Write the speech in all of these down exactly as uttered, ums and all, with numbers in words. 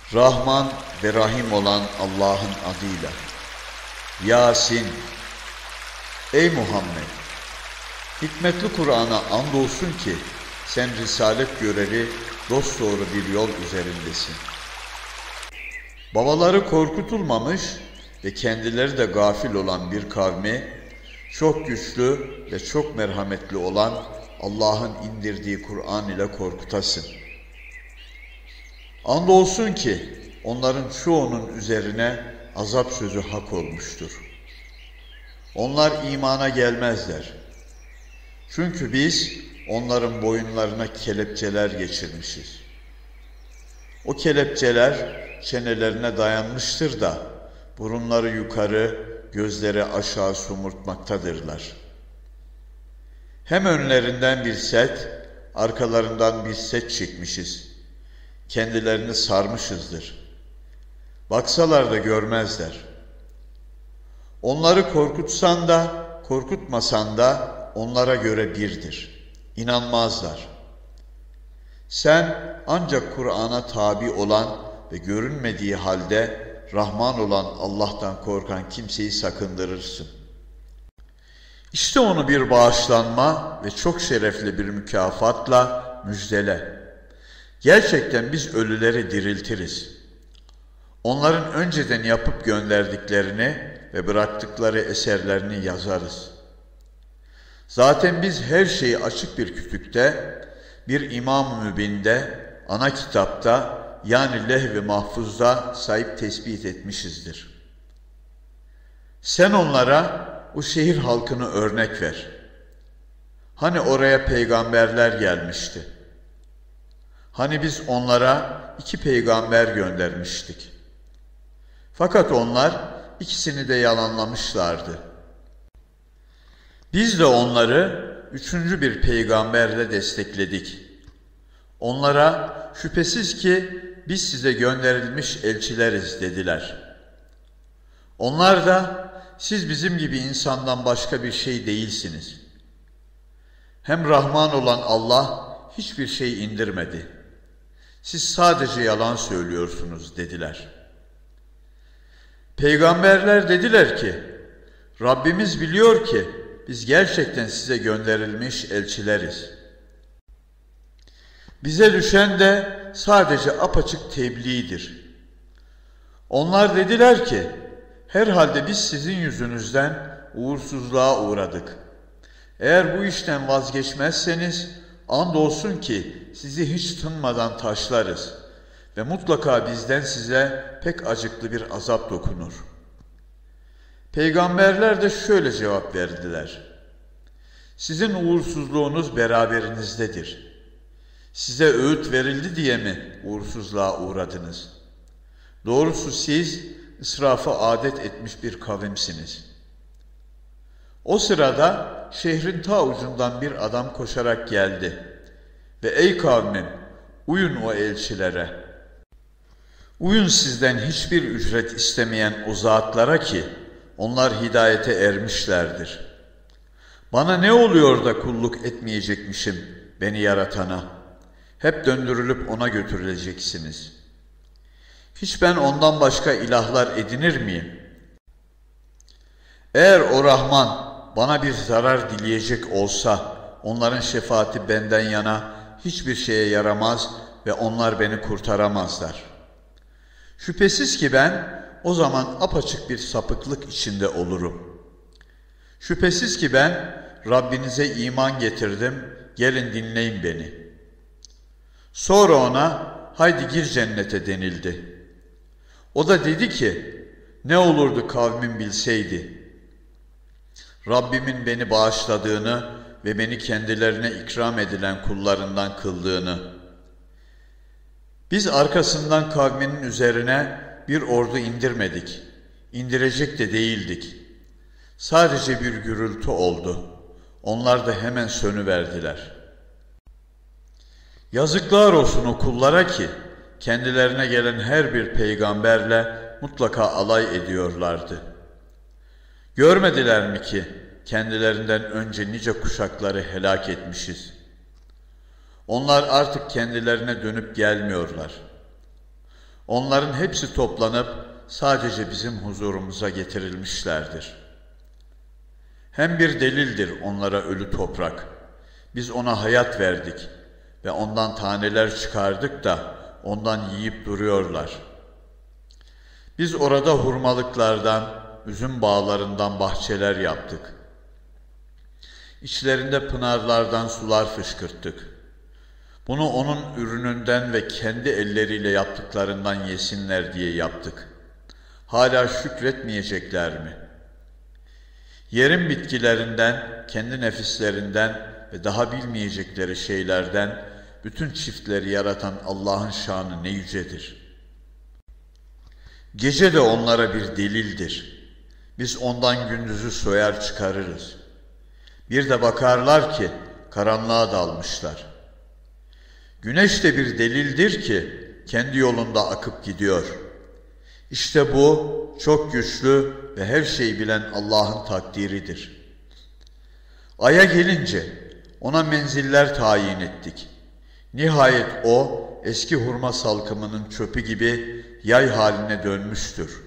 Rahman ve Rahim olan Allah'ın adıyla. Yasin. Ey Muhammed! Hikmetli Kur'an'a andolsun ki sen risalet görevi dosdoğru bir yol üzerindesin. Babaları korkutulmamış ve kendileri de gafil olan bir kavmi, çok güçlü ve çok merhametli olan Allah'ın indirdiği Kur'an ile korkutasın. Andolsun ki onların çoğunun üzerine azap sözü hak olmuştur. Onlar imana gelmezler. Çünkü biz onların boyunlarına kelepçeler geçirmişiz. O kelepçeler çenelerine dayanmıştır da burunları yukarı, gözleri aşağı somurtmaktadırlar. Hem önlerinden bir set, arkalarından bir set çekmişiz. Kendilerini sarmışızdır. Baksalar da görmezler. Onları korkutsan da, korkutmasan da onlara göre birdir. İnanmazlar. Sen ancak Kur'an'a tabi olan ve görünmediği halde Rahman olan Allah'tan korkan kimseyi sakındırırsın. İşte onu bir bağışlanma ve çok şerefli bir mükafatla müjdele. Gerçekten biz ölüleri diriltiriz. Onların önceden yapıp gönderdiklerini ve bıraktıkları eserlerini yazarız. Zaten biz her şeyi açık bir kütükte, bir İmam-ı Mübin'de, ana kitapta yani levh-i mahfuzda sayıp tespit etmişizdir. Sen onlara o şehir halkını örnek ver. Hani oraya peygamberler gelmişti. Hani biz onlara iki peygamber göndermiştik. Fakat onlar ikisini de yalanlamışlardı. Biz de onları üçüncü bir peygamberle destekledik. Onlara şüphesiz ki biz size gönderilmiş elçileriz dediler. Onlar da siz bizim gibi insandan başka bir şey değilsiniz. Hem Rahman olan Allah hiçbir şey indirmedi. Siz sadece yalan söylüyorsunuz dediler. Peygamberler dediler ki, Rabbimiz biliyor ki biz gerçekten size gönderilmiş elçileriz. Bize düşen de sadece apaçık tebliğdir. Onlar dediler ki, herhalde biz sizin yüzünüzden uğursuzluğa uğradık. Eğer bu işten vazgeçmezseniz, andolsun ki sizi hiç tınmadan taşlarız ve mutlaka bizden size pek acıklı bir azap dokunur. Peygamberler de şöyle cevap verdiler. Sizin uğursuzluğunuz beraberinizdedir. Size öğüt verildi diye mi uğursuzluğa uğradınız? Doğrusu siz israfı adet etmiş bir kavimsiniz. O sırada şehrin ta ucundan bir adam koşarak geldi ve ey kavmim, uyun o elçilere. Uyun sizden hiçbir ücret istemeyen o zatlara ki onlar hidayete ermişlerdir. Bana ne oluyor da kulluk etmeyecekmişim beni yaratana? Hep döndürülüp ona götürüleceksiniz. Hiç ben ondan başka ilahlar edinir miyim? Eğer o Rahman bana bir zarar dileyecek olsa, onların şefaati benden yana hiçbir şeye yaramaz ve onlar beni kurtaramazlar. Şüphesiz ki ben o zaman apaçık bir sapıklık içinde olurum. Şüphesiz ki ben Rabbinize iman getirdim, gelin dinleyin beni. Sonra ona haydi gir cennete denildi. O da dedi ki ne olurdu kavmim bilseydi. Rabbimin beni bağışladığını ve beni kendilerine ikram edilen kullarından kıldığını. Biz arkasından kavminin üzerine bir ordu indirmedik. İndirecek de değildik. Sadece bir gürültü oldu. Onlar da hemen sönüverdiler. Yazıklar olsun o kullara ki kendilerine gelen her bir peygamberle mutlaka alay ediyorlardı. Görmediler mi ki kendilerinden önce nice kuşakları helak etmişiz? Onlar artık kendilerine dönüp gelmiyorlar. Onların hepsi toplanıp sadece bizim huzurumuza getirilmişlerdir. Hem bir delildir onlara ölü toprak. Biz ona hayat verdik ve ondan taneler çıkardık da ondan yiyip duruyorlar. Biz orada hurmalıklardan, üzüm bağlarından bahçeler yaptık. İçlerinde pınarlardan sular fışkırttık. Bunu onun ürününden ve kendi elleriyle yaptıklarından yesinler diye yaptık. Hala şükretmeyecekler mi? Yerin bitkilerinden, kendi nefislerinden ve daha bilmeyecekleri şeylerden bütün çiftleri yaratan Allah'ın şanı ne yücedir. Gece de onlara bir delildir. Biz ondan gündüzü soyar çıkarırız. Bir de bakarlar ki karanlığa dalmışlar. Güneş de bir delildir ki kendi yolunda akıp gidiyor. İşte bu çok güçlü ve her şeyi bilen Allah'ın takdiridir. Ay'a gelince ona menziller tayin ettik. Nihayet o eski hurma salkımının çöpü gibi yay haline dönmüştür.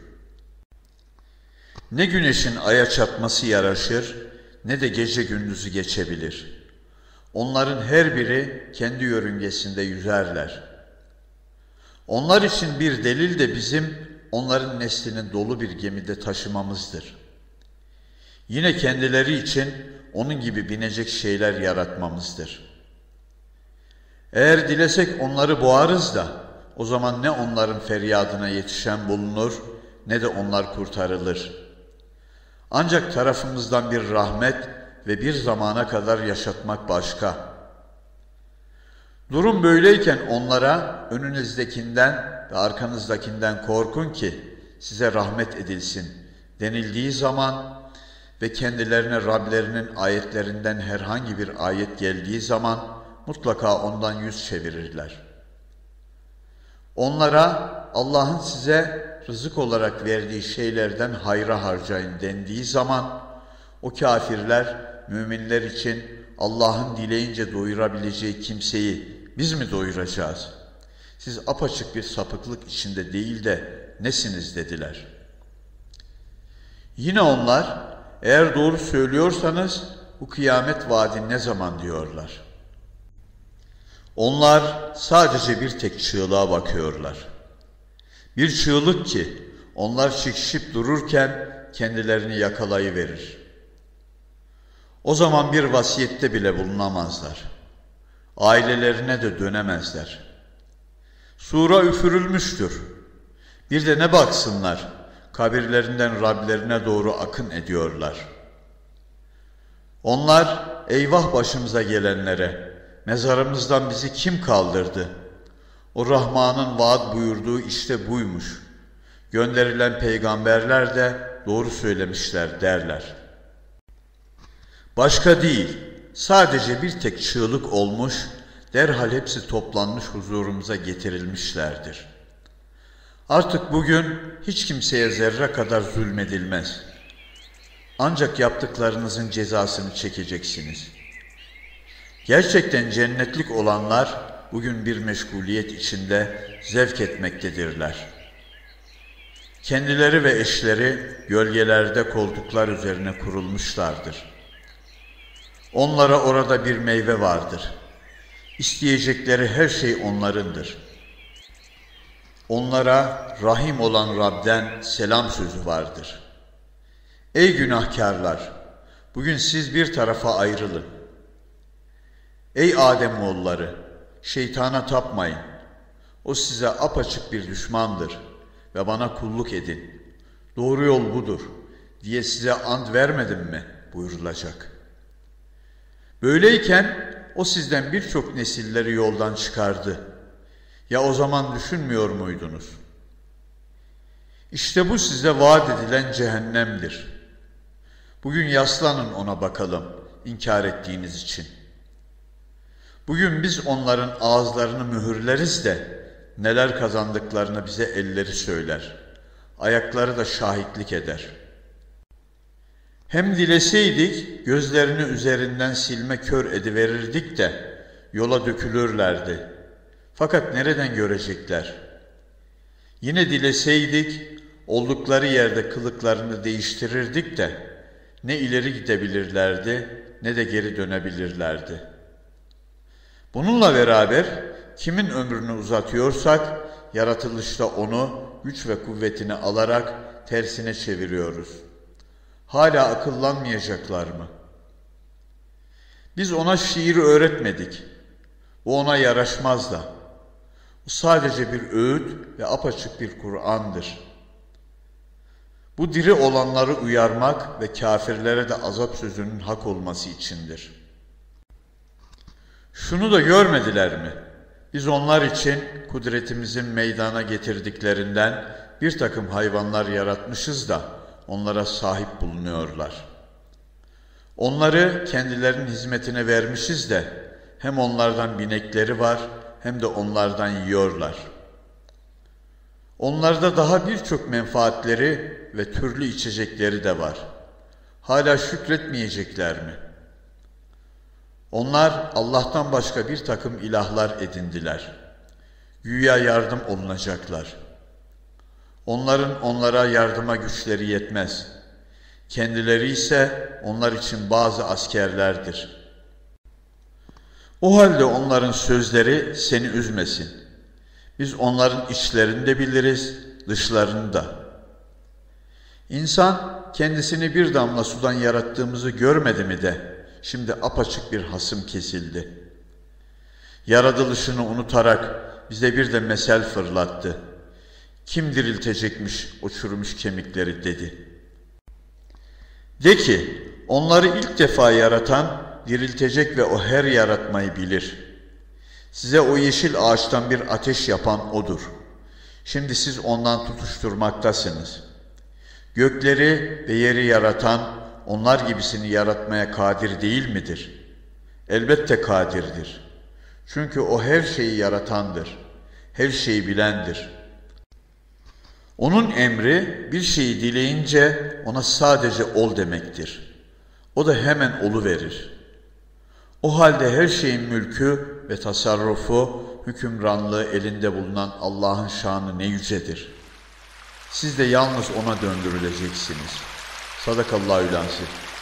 Ne güneşin aya çatması yaraşır, ne de gece gündüzü geçebilir. Onların her biri kendi yörüngesinde yüzerler. Onlar için bir delil de bizim onların neslini dolu bir gemide taşımamızdır. Yine kendileri için onun gibi binecek şeyler yaratmamızdır. Eğer dilesek onları boğarız da o zaman ne onların feryadına yetişen bulunur ne de onlar kurtarılır. Ancak tarafımızdan bir rahmet ve bir zamana kadar yaşatmak başka. Durum böyleyken onlara önünüzdekinden ve arkanızdakinden korkun ki size rahmet edilsin denildiği zaman ve kendilerine Rablerinin ayetlerinden herhangi bir ayet geldiği zaman mutlaka ondan yüz çevirirler. Onlara Allah'ın size rızık olarak verdiği şeylerden hayra harcayın dendiği zaman o kafirler müminler için Allah'ın dileyince doyurabileceği kimseyi biz mi doyuracağız? Siz apaçık bir sapıklık içinde değil de nesiniz dediler. Yine onlar eğer doğru söylüyorsanız bu kıyamet vaadi ne zaman diyorlar. Onlar sadece bir tek çığlığa bakıyorlar. Bir çığlık ki onlar çekişip dururken kendilerini yakalayıverir. O zaman bir vasiyette bile bulunamazlar. Ailelerine de dönemezler. Sura üfürülmüştür. Bir de ne baksınlar, kabirlerinden Rablerine doğru akın ediyorlar. Onlar eyvah başımıza gelenlere, mezarımızdan bizi kim kaldırdı? O Rahman'ın vaat buyurduğu işte buymuş. Gönderilen peygamberler de doğru söylemişler derler. Başka değil, sadece bir tek çığlık olmuş, derhal hepsi toplanmış huzurumuza getirilmişlerdir. Artık bugün hiç kimseye zerre kadar zulmedilmez. Ancak yaptıklarınızın cezasını çekeceksiniz. Gerçekten cennetlik olanlar bugün bir meşguliyet içinde zevk etmektedirler. Kendileri ve eşleri gölgelerde koltuklar üzerine kurulmuşlardır. Onlara orada bir meyve vardır. İsteyecekleri her şey onlarındır. Onlara Rahim olan Rab'den selam sözü vardır. Ey günahkarlar! Bugün siz bir tarafa ayrılın. Ey Ademoğulları! Şeytana tapmayın. O size apaçık bir düşmandır ve bana kulluk edin. Doğru yol budur diye size ant vermedim mi buyurulacak. Böyleyken o sizden birçok nesilleri yoldan çıkardı. Ya o zaman düşünmüyor muydunuz? İşte bu size vaat edilen cehennemdir. Bugün yaslanın ona bakalım, inkar ettiğiniz için. Bugün biz onların ağızlarını mühürleriz de neler kazandıklarını bize elleri söyler. Ayakları da şahitlik eder. Hem dileseydik gözlerini üzerinden silme kör ediverirdik de yola dökülürlerdi. Fakat nereden görecekler? Yine dileseydik, oldukları yerde kılıklarını değiştirirdik de, ne ileri gidebilirlerdi, ne de geri dönebilirlerdi. Bununla beraber, kimin ömrünü uzatıyorsak, yaratılışta onu güç ve kuvvetini alarak tersine çeviriyoruz. Hala akıllanmayacaklar mı? Biz ona şiir öğretmedik. Bu ona yaraşmaz da. Bu sadece bir öğüt ve apaçık bir Kur'an'dır. Bu diri olanları uyarmak ve kâfirlere de azap sözünün hak olması içindir. Şunu da görmediler mi? Biz onlar için kudretimizin meydana getirdikleri bir takım hayvanlar yaratmışız da onlara sahip bulunuyorlar. Onları kendilerinin hizmetine vermişiz de hem onlardan binekleri var hem de onlardan yiyorlar. Onlarda daha birçok menfaatleri ve türlü içecekleri de var. Hala şükretmeyecekler mi? Onlar Allah'tan başka bir takım ilahlar edindiler. Güya yardım olunacaklar. Onların onlara yardıma güçleri yetmez. Kendileri ise onlar için bazı askerlerdir. O halde onların sözleri seni üzmesin. Biz onların içlerini de biliriz, dışlarını da. İnsan kendisini bir damla sudan yarattığımızı görmedi mi de şimdi apaçık bir hasım kesildi. Yaratılışını unutarak bize bir de mesel fırlattı. Kim diriltecekmiş o çürümüş kemikleri dedi. De ki, onları ilk defa yaratan, diriltecek ve o her yaratmayı bilir. Size o yeşil ağaçtan bir ateş yapan O'dur. Şimdi siz ondan tutuşturmaktasınız. Gökleri ve yeri yaratan, onlar gibisini yaratmaya kadir değil midir? Elbette kadirdir. Çünkü O her şeyi yaratandır, her şeyi bilendir. Onun emri bir şeyi dileyince ona sadece ol demektir. O da hemen oluverir. O halde her şeyin mülkü ve tasarrufu, hükümranlığı elinde bulunan Allah'ın şanı ne yücedir. Siz de yalnız O'na döndürüleceksiniz. Sadakallahü'l-azim.